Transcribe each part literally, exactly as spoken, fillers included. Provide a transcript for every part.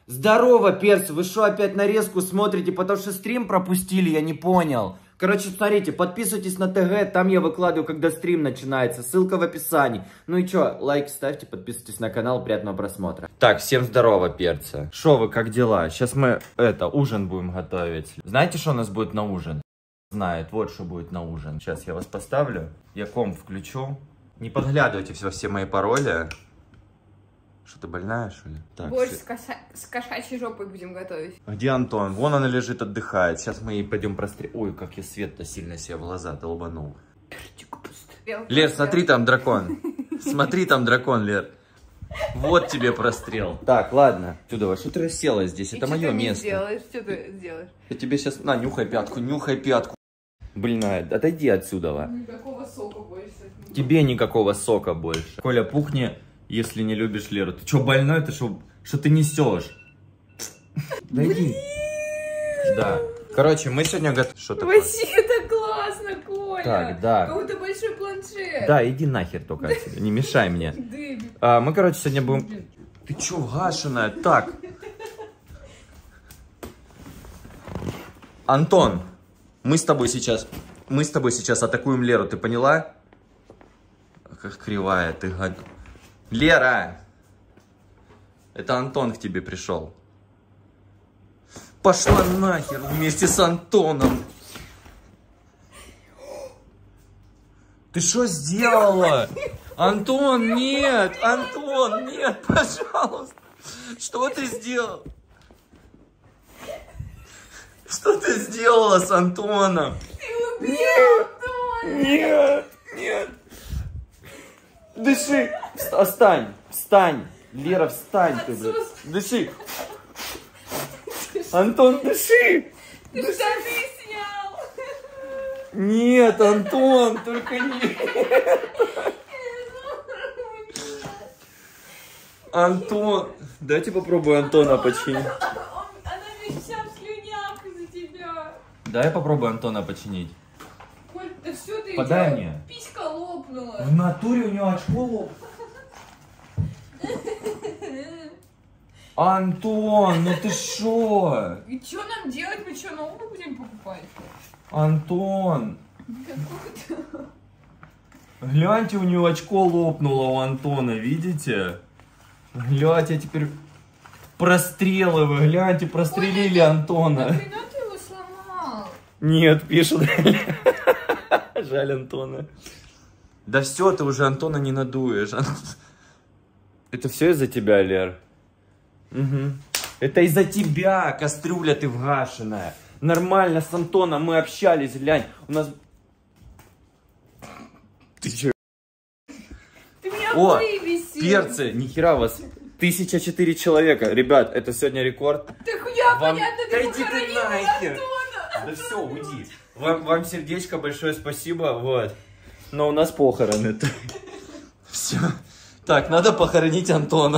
Здорово, перцы, вы что, опять нарезку смотрите, потому что стрим пропустили, я не понял. Короче, смотрите, подписывайтесь на ТГ, там я выкладываю, когда стрим начинается, ссылка в описании. Ну и чё, лайк ставьте, подписывайтесь на канал, приятного просмотра. Так, всем здорово, перцы. Шо вы, как дела? Сейчас мы, это, ужин будем готовить. Знаете, что у нас будет на ужин? Знает, вот что будет на ужин. Сейчас я вас поставлю, я комп включу. Не подглядывайте во все мои пароли. Что, ты больная, что ли? Так, борщ все... с, коша... с кошачьей жопой будем готовить. Где Антон? Вон она лежит, отдыхает. Сейчас мы ей пойдем прострелим. Ой, как я свет-то сильно себе в глаза долбанул. Лер, смотри, там дракон. Смотри, там дракон, Лер. Вот тебе прострел. Так, ладно. Сюда, что ты расселась здесь? Это мое место. Что ты Что ты сделаешь? Я тебе сейчас... На, нюхай пятку, нюхай пятку. Блин, отойди отсюда. Никакого сока больше. Тебе никакого сока больше. Коля, пухни, если не любишь Леру. Ты что, больной? Ты что, что ты несешь? Да иди. Да. Короче, мы сегодня готовим... Что такое? Вообще, это классно, Коля. Так, да. Какой-то большой планшет. Да, иди нахер только отсюда, не мешай мне. А, мы, короче, сегодня будем... Ты чё, гашеная? Так. Антон, мы с тобой сейчас... Мы с тобой сейчас атакуем Леру, ты поняла? Как кривая ты, гад... Лера! Это Антон к тебе пришел. Пошла нахер вместе с Антоном. Ты что сделала? Антон, нет! Антон, нет, пожалуйста! Что ты сделал? Что ты сделала с Антоном? Ты убил Антона! Нет, нет! Дыши! Встань! Встань! Лера, встань ты, блядь! Дыши! Антон, дыши! Ты штаны снял! Нет, Антон, только не... Антон, дайте попробую Антона починить. Она весь вся в слюнях из-за тебя. Дай попробую Антона починить. Коль, да что ты Подай делаешь? мне. Писька лопнула. В натуре у него очко лопнуло. Антон, ну ты шо? И что нам делать? Мы что, новую будем покупать? Антон. Гляньте, у него очко лопнуло у Антона, видите? Гляньте, я теперь прострелы вы, гляньте, прострелили Антона. Нахрена ты его сломал? Нет, пишут. Жаль Антона. Да все, ты уже Антона не надуешь. Это все из-за тебя, Лер? Угу. Это из-за тебя, кастрюля ты вгашенная. Нормально с Антоном мы общались, глянь. У нас... Ты че? Ты меня О, вывесил. перцы, нихера вас. тысяча четыре человека. Ребят, это сегодня рекорд. Так я, Вам... понятно, Да ты иди ты похоронил нахер. Антона. Да все, уйди. Вам, вам сердечко большое спасибо, вот. Но у нас похороны. Все. Так, надо похоронить Антона.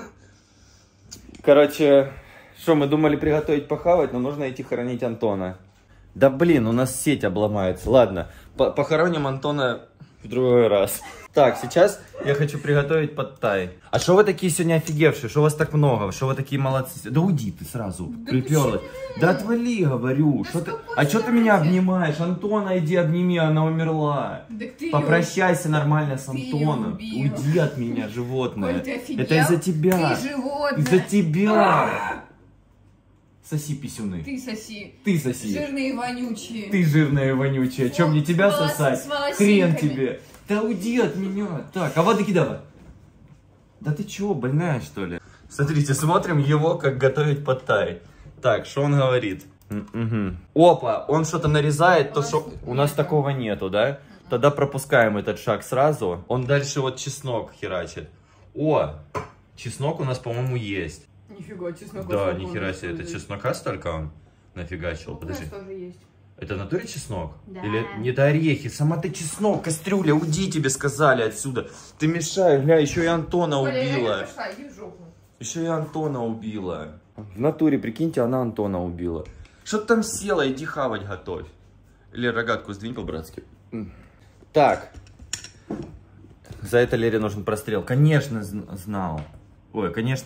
Короче, что, мы думали приготовить похавать, но нужно идти хоронить Антона. Да блин, у нас сеть обломается. Ладно, похороним Антона в другой раз. Так, сейчас я хочу приготовить пад-тай. А что вы такие сегодня офигевшие? Что вас так много? Что вы такие молодцы? Да уйди ты сразу, да приперлась. Да отвали, говорю. Да ты... А что ты меня обнимаешь? Антона иди обними, она умерла. Попрощайся ее... нормально с Антоном. Уйди от меня, животное. Коль, это из-за тебя. Из-за тебя. Соси писюны. Ты соси. Ты соси. Жирные и вонючие. Ты жирная и вонючая. Чем мне тебя волос, сосать? Хрен тебе. Да уйди от меня. Так, а воды кидала. Да ты чего, больная что ли? Смотрите, смотрим его, как готовить пад-тай. Так, что он говорит? Угу. Опа, он что-то нарезает, то что... У нас такого нету, да? Тогда пропускаем этот шаг сразу. Он дальше вот чеснок херачит. О, чеснок у нас, по-моему, есть. Нифига, чеснок. Да, нихера себе, это чеснока столько он нафигачил. Подожди. Есть. Это в натуре чеснок? Да. Или не это орехи? Сама ты чеснок, кастрюля, уйди, тебе сказали отсюда. Ты мешаешь, гля, еще и Антона убила. Еще и Антона убила. В натуре, прикиньте, она Антона убила. Что ты там села, иди хавать готовь. Или рогатку сдвинь по-братски. Так. За это Лере нужен прострел. Конечно, знал. Ой, конечно,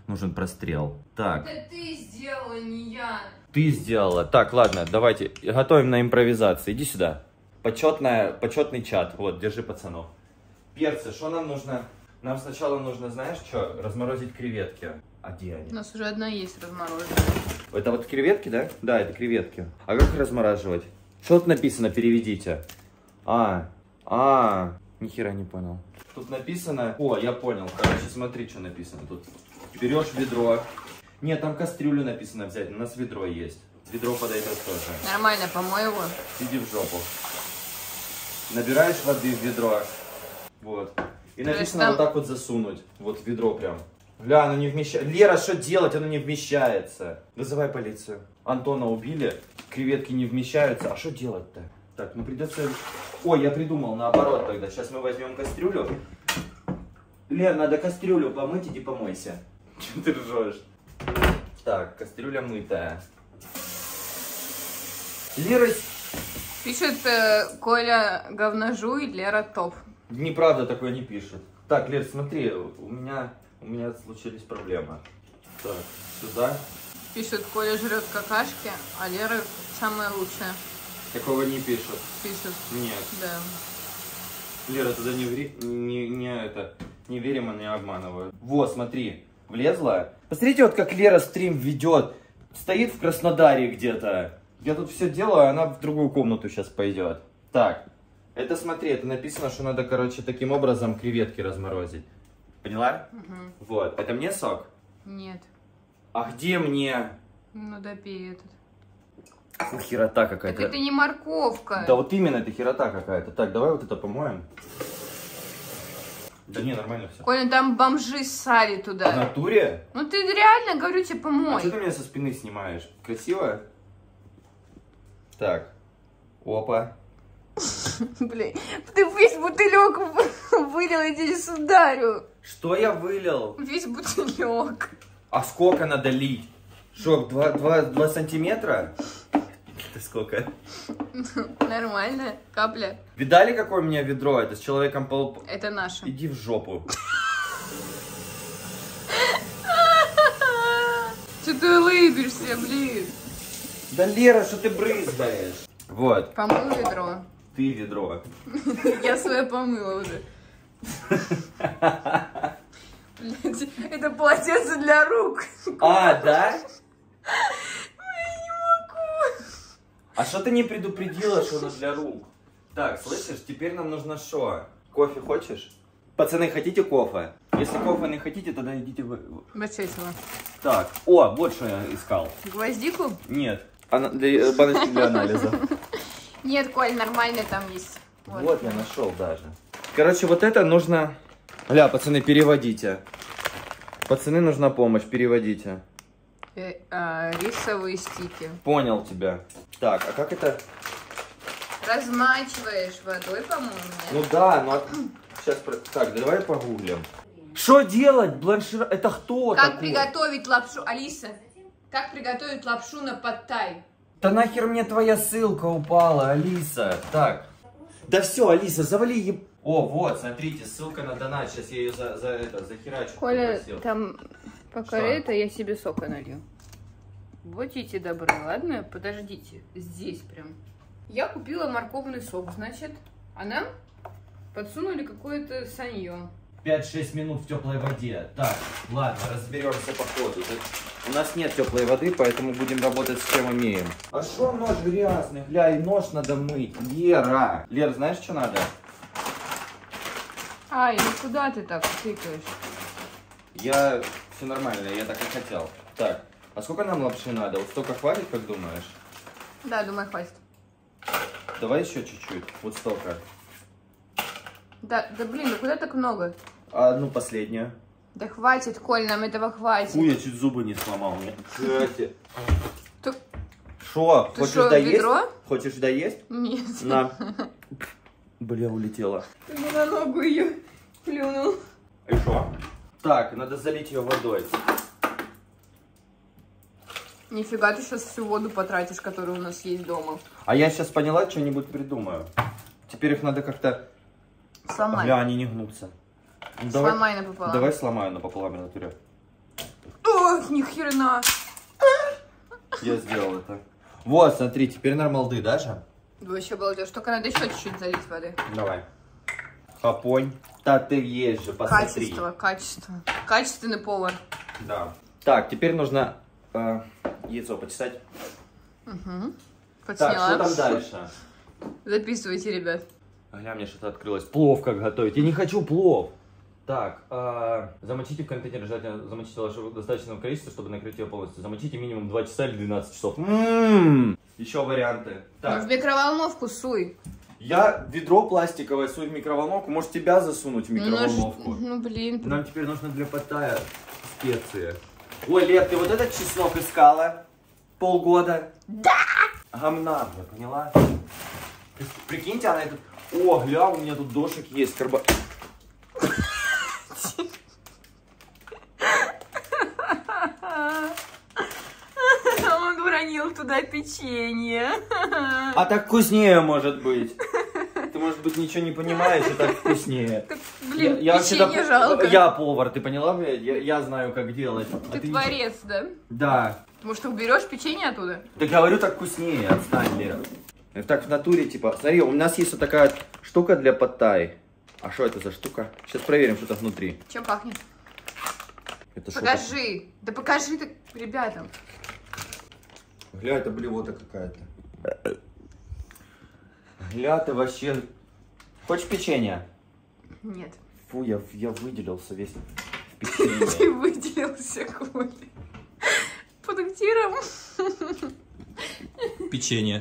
нужен прострел. Так. Это ты сделала, не я. Ты сделала. Так, ладно, давайте готовим на импровизации. Иди сюда. Почетная, почетный чат. Вот, держи пацанов. Перцы, что нам нужно? Нам сначала нужно, знаешь, что? Разморозить креветки. А где они? У нас уже одна есть размороженная. Это вот креветки, да? Да, это креветки. А как их размораживать? Что тут написано? Переведите. А, а, нихера не понял. Тут написано... О, я понял. Короче, смотри, что написано тут. Берешь ведро. Нет, там кастрюлю написано взять. У нас ведро есть. Ведро подойдет тоже. Нормально, помой его. Иди в жопу. Набираешь воды в ведро. Вот. И написано там... вот так вот засунуть. Вот в ведро прям. Гля, оно не вмещается. Лера, что делать? Оно не вмещается. Вызывай полицию. Антона убили. Креветки не вмещаются. А что делать-то? Так, ну придется... Ой, я придумал наоборот тогда. Сейчас мы возьмем кастрюлю. Лер, надо кастрюлю помыть, иди помойся. Чего ты ржешь? Так, кастрюля мытая. Лера... Пишет э, Коля говножуй, Лера топ. Неправда такое не пишет. Так, Лер, смотри, у меня, у меня случились проблемы. Так, сюда. Пишет, Коля жрет какашки, а Лера самая лучшая. Такого не пишут. Пишет. Нет. Да. Лера, туда не, ври... не, не, это, не верим, и не обманывают. Вот, смотри, влезла. Посмотрите, вот как Лера стрим ведет. Стоит в Краснодаре где-то. Я тут все делаю, а она в другую комнату сейчас пойдет. Так, это смотри, это написано, что надо, короче, таким образом креветки разморозить. Поняла? Угу. Вот, это мне сок? Нет. А где мне? Ну допей этот. Фу, херота какая-то. Так это не морковка. Да вот именно, это херота какая-то. Так, давай вот это помоем. Да не, нормально все. Коля, там бомжи ссали туда. В натуре? Ну ты реально, говорю тебе, помой. А что ты меня со спины снимаешь? Красиво? Так. Опа. Блин, ты весь бутылек вылил, иди сударю. Что я вылил? Весь бутылек. А сколько надо лить? Что, два, два, два сантиметра? Это сколько? Нормально, капля. Видали, какое у меня ведро? Это с человеком пол... Это наше. Иди в жопу. Что ты улыбишься, блин? Да, Лера, что ты брызгаешь? Вот. Помыл ведро. Ты ведро. Я свое помыла уже. Блять, это полотенце для рук. А, да? Я не могу. А что ты не предупредила, что оно для рук? Так, слышишь, теперь нам нужно что? Кофе хочешь? Пацаны, хотите кофе? Если кофе не хотите, тогда идите вы. Вот с этого. Так, о, вот что я искал. Гвоздику? Нет, ана... для... баночки для анализа. Нет, Коль, нормально там есть. Вот. вот я нашел даже. Короче, вот это нужно... Гля, пацаны, переводите. Пацаны, нужна помощь, переводите. Э, а, рисовые стики. Понял тебя. Так, а как это... Размачиваешь водой, по-моему. Ну да, но... Сейчас, так, давай погуглим. Что делать, бланшир? Это кто Как такой? приготовить лапшу? Алиса, как приготовить лапшу на пад-тай? Да нахер мне твоя ссылка упала, Алиса. Так. Да все, Алиса, завали еб... О, вот, смотрите, ссылка на донат. Сейчас я ее за, за это, захерачу. Коля, попросил. там, пока Что? это, я себе сока налью. Будьте добры, ладно? Подождите, здесь прям. Я купила морковный сок, значит, а нам подсунули какое-то санье. пять-шесть минут в теплой воде. Так, ладно, разберемся по ходу. У нас нет теплой воды, поэтому будем работать с чем имеем. А что нож грязный? Гля, и нож надо мыть. Лера. Лер, знаешь, что надо? Ай, ну куда ты так тыкаешь? Я... Все нормально, я так и хотел. Так, а сколько нам лапши надо? Вот столько хватит, как думаешь? Да, думаю, хватит. Давай еще чуть-чуть. Вот столько. Да, да блин, ну куда так много? А, ну, последнюю. Да хватит, Коль, нам этого хватит. Фу, я чуть зубы не сломал мне. Кстати. Ты... Шо, Ты хочешь шо, доесть? ведро? Хочешь доесть? Нет. На. Бля, улетела. Ты мне на ногу ее плюнул. И шо? Так, надо залить ее водой. Нифига ты сейчас всю воду потратишь, которая у нас есть дома. А я сейчас поняла, что-нибудь придумаю. Теперь их надо как-то... Сломай. Бля, они не гнутся. Ну, давай, Сломай напополам. давай сломаю напополам в натуре. Ох, ни хрена. Я сделал это. Вот, смотри, теперь нормалды даже. Вообще балдеж. Только надо еще чуть-чуть залить воды. Давай. Хапонь. Да ты есть же, посмотри. Качество, качество. Качественный повар. Да. Так, теперь нужно э, яйцо почесать. Угу. Так, что там дальше? Записывайте, ребят. Гля, мне что-то открылось. Плов как готовить. Я не хочу плов. Так, э, замочите в контейнер, желательно замочите ложку достаточного количества, чтобы накрыть ее полностью. Замочите минимум два часа или двенадцать часов. М-м-м. Еще варианты. Так. Ну, в микроволновку суй. Я ведро пластиковое сую в микроволновку. Может, тебя засунуть в микроволновку? Ну, ну блин. Нам теперь нужно для паттая специи. Ой, Лер, ты вот этот чеснок искала? Полгода? Да! Гамна, я поняла? Прикиньте, она этот... О, гля, у меня тут дошик есть. Карбо... Он уронил туда печенье. А так вкуснее может быть. Ты, может быть, ничего не понимаешь, и так вкуснее. Так, блин, я, печенье я жалко. Я повар, ты поняла, блядь? Я, я знаю, как делать. Ты, а ты творец, ничего... да? Да. Может, ты уберешь печенье оттуда? Да говорю, так вкуснее, отстань, Лера. Так в натуре, типа, смотри, у нас есть вот такая штука для паттай. А что это за штука? Сейчас проверим, что там внутри. Чем пахнет? Это покажи. Да покажи ты ребятам. Гля, это блевота какая-то. Гля, ты вообще... Хочешь печенье? Нет. Фу, я, я выделился весь в печенье. Ты выделился, Коля. Пунктиром. Печенье.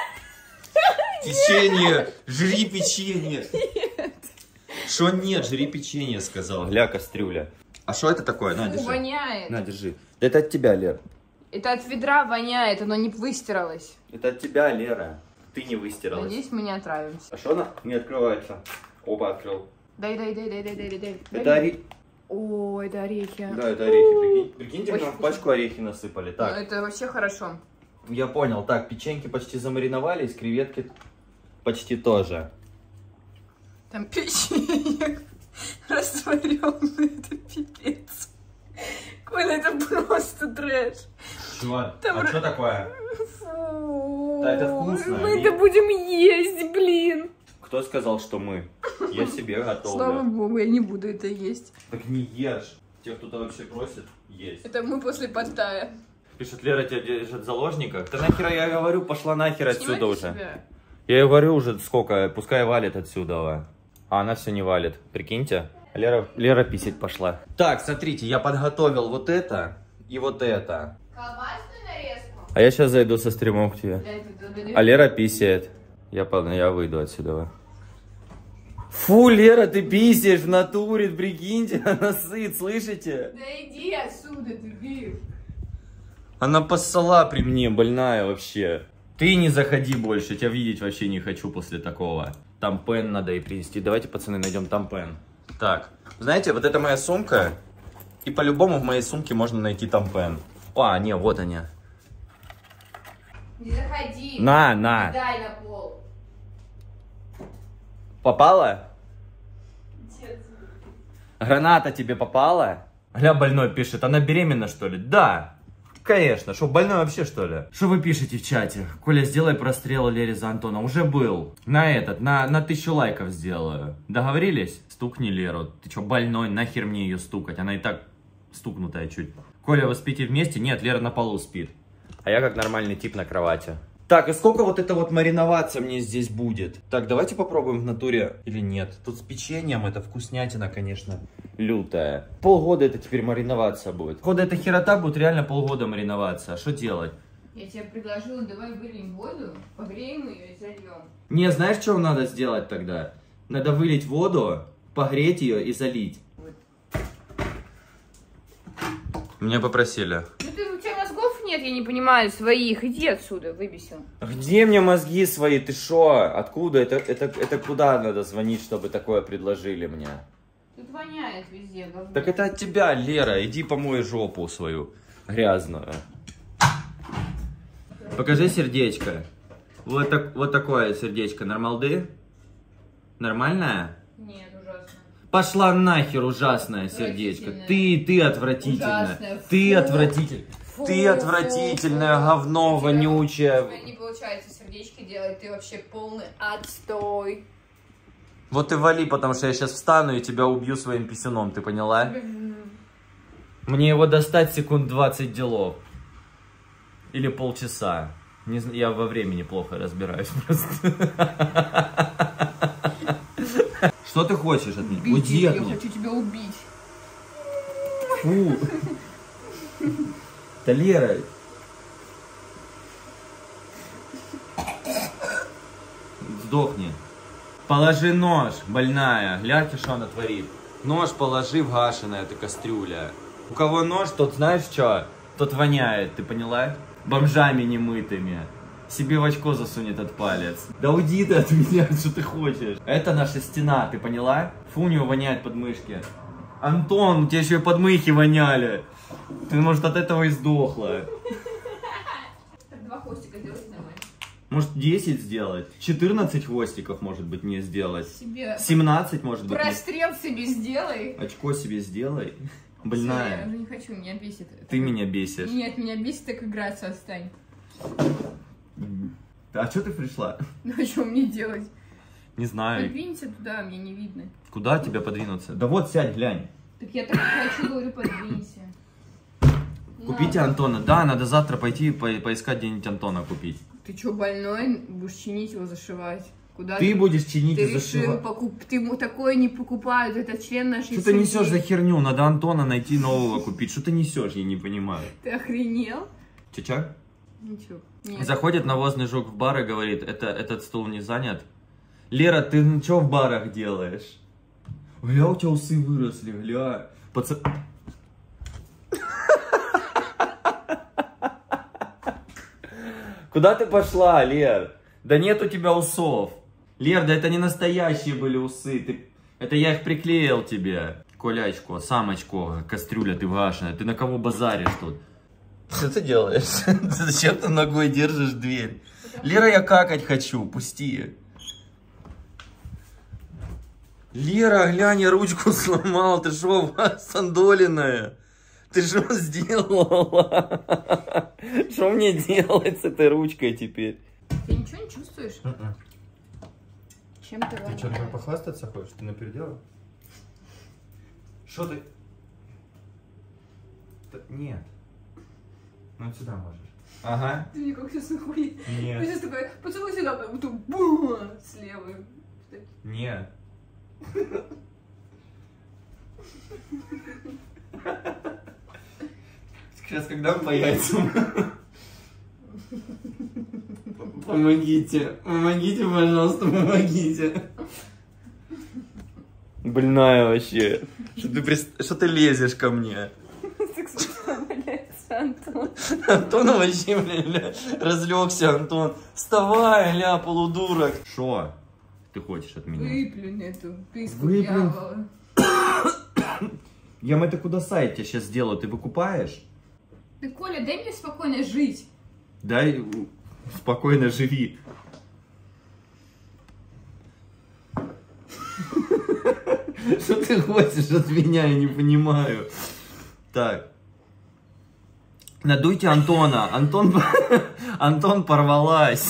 Печенье! Жри печенье! Нет. Что нет? Жри печенье, сказал. Гля, кастрюля. А что это такое? На, держи. Воняет. На, держи. Это от тебя, Лер. Это от ведра воняет, оно не выстиралось. Это от тебя, Лера. Ты не выстиралась. Надеюсь, мы не отравимся. А что она не открывается? Опа, открыл. Дай, дай, дай, дай, дай, дай, дай. Это орехи. О, это орехи. Да, это орехи. Прикинь, прикиньте, Очень нам в вкусно. пачку орехи насыпали. Так. Ну, это вообще хорошо. Я понял. Так, печеньки почти замариновались, креветки почти тоже. Там печенье растворенное, это пипец. Коля, это просто трэш. Что? Там А р- что такое? Фу. Да, это вкусно. Мы И- это будем есть, блин. Кто сказал, что мы? Я себе готовлю. Слава богу, я не буду это есть. Так не ешь. Те, кто-то вообще просит, есть. Это мы после паттая. Пишет, Лера, тебя держат в заложниках. Да нахера, я говорю, пошла нахер отсюда Снимайте уже. себя. Я ей говорю уже сколько, пускай валит отсюда. А она все не валит. Прикиньте. Лера, Лера писать пошла. Так, смотрите, я подготовил вот это и вот это. Колбасную нарезку? А я сейчас зайду со стримом к тебе. А Лера писает. Я, под- я выйду отсюда. Фу, Лера, ты писаешь в натуре, прикиньте, она сыт, слышите? Да иди отсюда, дебил. Она поссала при мне, больная вообще. Ты не заходи больше, тебя видеть вообще не хочу после такого. Там пен надо и принести. Давайте, пацаны, найдем там пен. Так, знаете, вот это моя сумка. И по-любому в моей сумке можно найти там пен. А, не, вот они. Не заходи. На, на. Дай на пол. Попала? Нет. Граната тебе попала? Гля, больной пишет, она беременна, что ли? Да. Конечно, что, больной вообще, что ли? Что вы пишете в чате? Коля, сделай прострел Лере за Антона. Уже был. На этот, на, на тысячу лайков сделаю. Договорились? Стукни Леру. Ты что, больной? Нахер мне ее стукать? Она и так стукнутая чуть. Коля, вы спите вместе? Нет, Лера на полу спит. А я как нормальный тип на кровати. Так, и сколько вот это вот мариноваться мне здесь будет? Так, давайте попробуем в натуре или нет. Тут с печеньем это вкуснятина, конечно, лютая. Полгода это теперь мариноваться будет. Походу, эта херота будет реально полгода мариноваться. А что делать? Я тебе предложила, давай выльем воду, погреем ее и зальем. Не, знаешь, что надо сделать тогда? Надо вылить воду, погреть ее и залить. Меня попросили. Ну ты, у тебя мозгов нет, я не понимаю, своих. Иди отсюда, выбесил. Где мне мозги свои? Ты шо? Откуда? Это, это, это куда надо звонить, чтобы такое предложили мне? Тут воняет везде, говно. Так это от тебя, Лера. Иди помой жопу свою грязную. Покажи сердечко. Вот, так, вот такое сердечко. Нормалды? Нормальное? Нет, ужасно. Пошла нахер, ужасное сердечко. Ты, ты отвратительная. Ты отвратительная. Ты отвратительное говно вонючее. У тебя не получается сердечки делать, ты вообще полный отстой. Вот и вали, потому что я сейчас встану и тебя убью своим писюном, ты поняла? Мне его достать секунд двадцать делов. Или полчаса. Не, я во времени плохо разбираюсь просто. Что ты хочешь от меня? Уйди от меня. Я хочу тебя убить. Фу. Да, Лера. Сдохни. Положи нож, больная. Гляньте, что она творит. Нож положи в гашеное, это кастрюля. У кого нож, тот знаешь что? Тот воняет, ты поняла? Бомжами немытыми. Себе в очко засунет этот палец. Да уйди ты от меня, что ты хочешь. Это наша стена, ты поняла? Фу, у него воняет подмышки. Антон, у тебя еще и подмыхи воняли. Ты, может, от этого и сдохла. Два хвостика делать нормально. Может, десять сделать? четырнадцать хвостиков, может быть, не сделать. Себе... семнадцать, может быть, Прострел не... себе сделай. Очко себе сделай. Все, Больная. я уже не хочу, меня бесит. Ты меня бесишь. Нет, меня бесит, так играться отстань. А что ты пришла? Ну а что мне делать? Не знаю. Подвинься туда, мне не видно. Куда тебя подвинуться? Да вот, сядь, глянь. Так я так хочу, говорю, подвинься. Купите Надо. Антона. Да, надо завтра пойти по поискать где-нибудь Антона купить. Ты что, больной? Будешь чинить его, зашивать? Куда ты, ты будешь чинить ты и зашивать. Решил покуп... Ты ему такое не покупают, это член нашей семьи. Что ты несешь за херню? Надо Антона найти нового купить. Что ты несешь, я не понимаю. Ты охренел? Чича? Ничего. Нет. Заходит навозный жук в бар и говорит, это, этот стул не занят. Лера, ты ну что в барах делаешь? Гля, у тебя усы выросли, гля. Пацан... Куда ты пошла, Лер? Да нет у тебя усов. Лер, да это не настоящие были усы. Ты... Это я их приклеил тебе. Колячко, самочко, кастрюля ты ваша. Ты на кого базаришь тут? Что ты делаешь? Зачем ты ногой держишь дверь? Лера, я какать хочу, пусти. Лера, глянь, я ручку сломал. Ты что, сандолиная? Ты что сделала? Что мне делать с этой ручкой теперь? Ты ничего не чувствуешь? Mm-mm. Чем ты Ты что, такой похвастаться хочешь? Ты напердела? Что ты? Т... Нет. Ну сюда можешь. Ага. Ты мне как сейчас нахуй. Нет. Ты сейчас такой, поцелуй сюда, потом бум, слева. Нет. Сейчас когда он появится? Помогите. Помогите, пожалуйста, помогите. Больная вообще. Что ты, при... Что ты лезешь ко мне? Антон. Антон вообще, бля, разлегся, Антон. Вставай, ля, полудурок. Шо ты хочешь от меня? Выплюнь эту писку Выплюнь. дьявола. Я это куда сайт тебе сейчас сделаю, ты выкупаешь? Ты, Коля, дай мне спокойно жить. Дай спокойно живи. Что ты хочешь от меня, я не понимаю. Так. Надуйте Антона. Антон, Антон порвалась.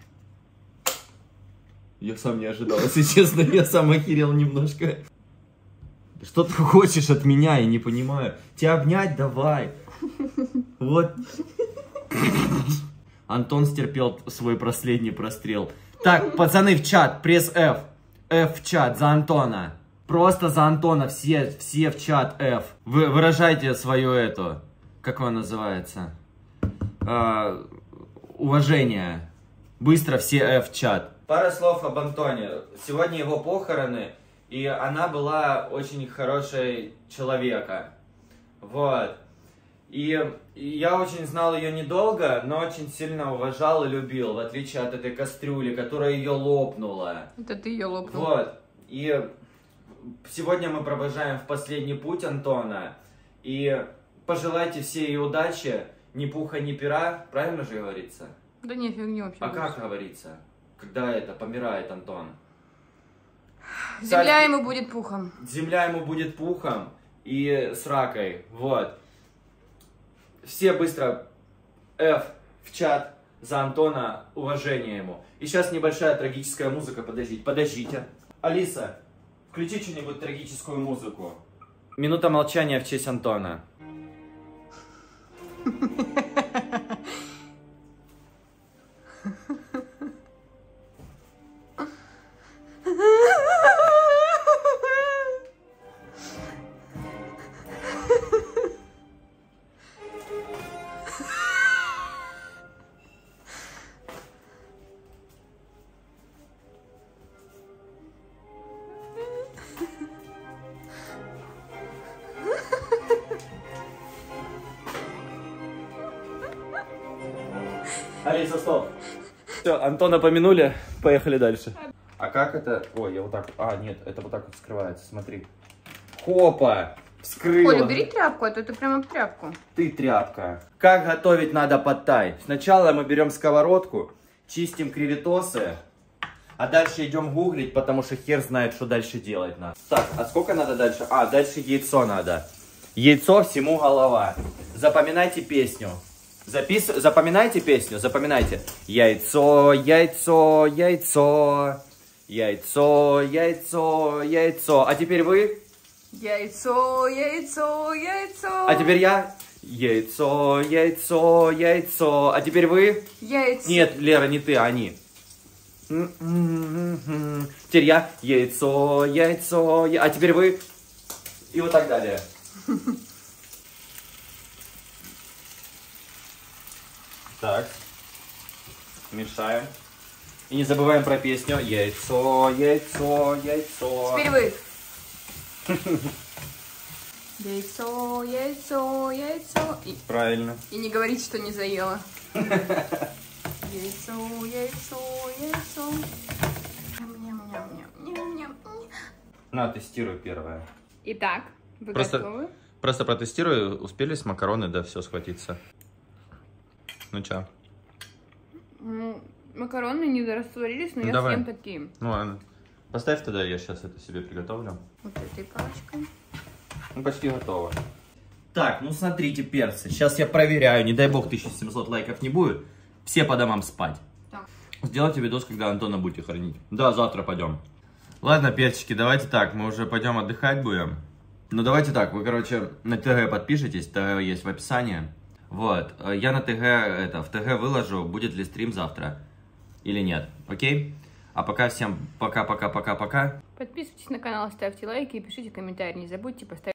Я сам не ожидал, если честно, я сам охерел немножко. Что ты хочешь от меня, я не понимаю. Тебя обнять давай. Вот. Антон стерпел свой последний прострел. Так, пацаны, в чат, пресс F. F в чат за Антона. Просто за Антона, все, все в чат F. Вы выражайте свое это, как оно называется? Э, уважение. Быстро все F в чат. Пара слов об Антоне. Сегодня его похороны, и она была очень хорошей человека. Вот. И, и я очень знал ее недолго, но очень сильно уважал и любил, в отличие от этой кастрюли, которая ее лопнула. Это ты ее лопнул. Вот. И сегодня мы провожаем в последний путь Антона. И пожелайте все ей удачи, ни пуха, ни пера. Правильно же говорится? Да не, фигни вообще. А как говорится, когда это помирает Антон? Земля ему будет пухом. Земля ему будет пухом и сракой. Вот. Все быстро F в чат за Антона, уважение ему. И сейчас небольшая трагическая музыка. Подождите, подождите. Алиса, включи что-нибудь трагическую музыку. Минута молчания в честь Антона. Алиса, стоп. Все, Антона помянули, поехали дальше. А как это? Ой, я вот так... А, нет, это вот так вот скрывается, смотри. Хопа! Вскрыла. Оля, бери тряпку, а то ты прямо в тряпку. Ты тряпка. Как готовить надо пад-тай? Сначала мы берем сковородку, чистим креветосы, а дальше идем гуглить, потому что хер знает, что дальше делать надо. Так, а сколько надо дальше? А, дальше яйцо надо. Яйцо всему голова. Запоминайте песню. Запис... Запоминайте песню, запоминайте. Яйцо, яйцо, яйцо, яйцо, яйцо, яйцо. А теперь вы? Яйцо, яйцо, яйцо. А теперь я? Яйцо, яйцо, яйцо. А теперь вы? Яйцо. Нет, Лера, не ты, а они. Теперь я. Яйцо, яйцо, я... А теперь вы? И вот так далее. Так, мешаем. И не забываем про песню. Яйцо, яйцо, яйцо. Теперь вы. Яйцо, яйцо, яйцо. И... Правильно. И не говорить, что не заела. Яйцо, яйцо, яйцо. Ням-ням-ням-ням-ням. На, тестируй первое. Итак, вы Просто... готовы? Просто протестирую, успели с макароны, да, все схватиться. Ну чё? Ну, макароны не растворились, но Ну, я давай. съем такие. Ну ладно. Поставь тогда, я сейчас это себе приготовлю. Вот этой палочкой. Ну, почти готово. Так, ну смотрите, перцы. Сейчас я проверяю, не дай бог тысяча семьсот лайков не будет. Все по домам спать. Так. Сделайте видос, когда Антона будете хранить. Да, завтра пойдем. Ладно, перчики, давайте так, мы уже пойдем отдыхать будем. Ну давайте так, вы, короче, на ТГ подпишитесь, ТГ есть в описании. Вот, я на ТГ, это, в ТГ выложу, будет ли стрим завтра или нет, окей? А пока всем пока-пока-пока-пока. Подписывайтесь на канал, ставьте лайки и пишите комментарии. Не забудьте поставить